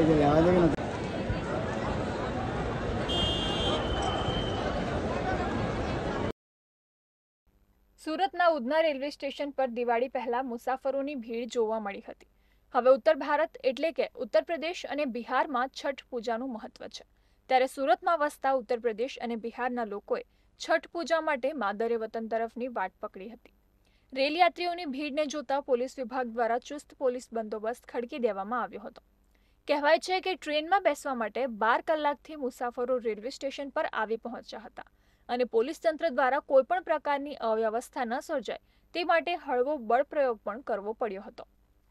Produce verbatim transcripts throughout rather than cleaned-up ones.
સુરતના Udhna railway station પર દિવાળી પહેલા મુસાફરોની ભીડ જોવા મળી હતી। હવે ઉત્તર ભારત એટલે કે ઉત્તર પ્રદેશ અને બિહારમાં છઠ પૂજાનું મહત્વ છે, ત્યારે સુરતમાં વસતા ઉત્તર પ્રદેશ અને બિહારના લોકોએ છઠ પૂજા માટે માદરે વતન તરફની વાટ પકડી હતી। રેલ યાત્રીઓની ભીડને જોતા પોલીસ વિભાગ દ્વારા ચુસ્ત પોલીસ બંદોબસ્ત ખડકી દેવામાં આવ્યો હતો। કહેવાય છે કે ટ્રેનમાં બેસવા માટે બાર કલાકથી મુસાફરો રેલવે સ્ટેશન પર આવી પહોંચ્યા હતા અને પોલીસ તંત્ર દ્વારા કોઈપણ પ્રકારની અવ્યવસ્થા ન સર્જાય તે માટે હળવો બળ પ્રયોગ પણ કરવો પડ્યો હતો।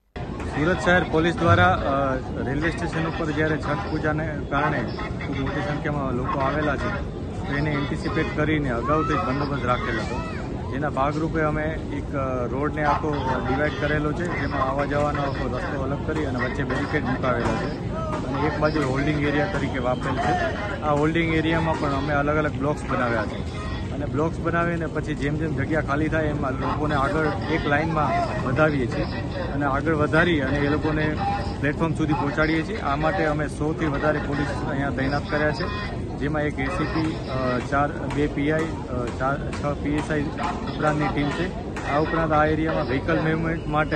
સુરત શહેર પોલીસ દ્વારા રેલવે સ્ટેશન ઉપર જ્યારે છઠ પૂજાને કારણે ખૂબ મોટી સંખ્યામાં લોકો આવેલા છે તો એને એન્ટિસિપેટ કરીને અગાઉથી જ બંદોબસ્ત રાખેલો હતો, જેના ભાગરૂપે અમે એક રોડને આખો ડિવાઈડ કરેલો છે, જેમાં આવવા જવાનો આખો રસ્તો અલગ કરી અને વચ્ચે બેરિકેડ મુકાવેલો છે અને એક બાજુ હોલ્ડિંગ એરિયા તરીકે વાપરેલ છે। આ હોલ્ડિંગ એરિયામાં પણ અમે અલગ અલગ બ્લોક્સ બનાવ્યા છે અને બ્લોક્સ બનાવીને પછી જેમ જેમ જગ્યા ખાલી થાય એમાં લોકોને આગળ એક લાઇનમાં વધાવીએ છીએ અને આગળ વધારી અને એ લોકોને પ્લેટફોર્મ સુધી પહોંચાડીએ છીએ। આ માટે અમે સૌથી વધારે પોલીસ અહીંયા તૈનાત કર્યા છે, જેમાં એક એસીપી, ચાર બે પીઆઈ, ચાર છ પીએસઆઈ ઉપરાંતની ટીમ છે। આ ઉપરાંત આ એરિયામાં વ્હીકલ મૂવમેન્ટ માટે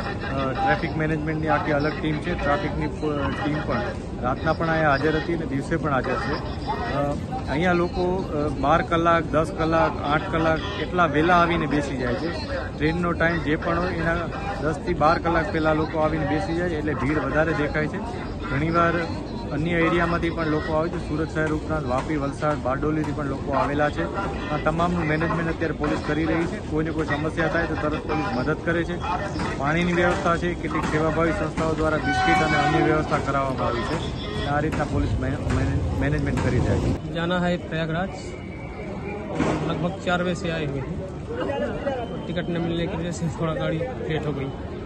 ટ્રાફિક મેનેજમેન્ટની આખી અલગ ટીમ છે। ટ્રાફિકની ટીમ પણ રાતના પણ અહીંયા હાજર હતી અને દિવસે પણ હાજર છે। અહીંયા લોકો બાર કલાક, દસ કલાક, આઠ કલાક એટલા વહેલા આવીને બેસી જાય છે। ટ્રેનનો ટાઈમ જે પણ હોય એના દસથી બાર કલાક પહેલાં લોકો આવીને બેસી જાય એટલે ભીડ વધારે દેખાય છે। ઘણીવાર અન્ય એરિયામાંથી પણ લોકો આવે છે, સુરત શહેર ઉપરાંત વાપી, વલસાડ, બારડોલીથી પણ લોકો આવેલા છે। આ તમામનું મેનેજમેન્ટ અત્યારે પોલીસ કરી રહી છે। કોઈને કોઈ સમસ્યા થાય તો તરત પોલીસ મદદ કરે છે। પાણીની વ્યવસ્થા છે, કેટલીક સેવાભાવી સંસ્થાઓ દ્વારા બિસ્કીટ અને અન્ય વ્યવસ્થા કરાવવામાં આવી છે। આ રીતના પોલીસ मैनेजमेंट करी जाएगी। जाना है प्रयागराज, लगभग चार बजे से आए हुए हैं। टिकट न मिलने की वजह से थोड़ा गाड़ी लेट हो गई।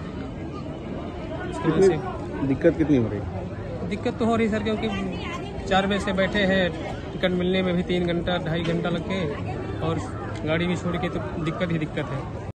इसकी वजह से दिक्कत कितनी हो रही? दिक्कत तो हो रही सर, क्योंकि चार बजे से बैठे हैं, टिकट मिलने में भी तीन घंटा ढाई घंटा लग गए और गाड़ी भी छोड़ के तो दिक्कत ही दिक्कत है।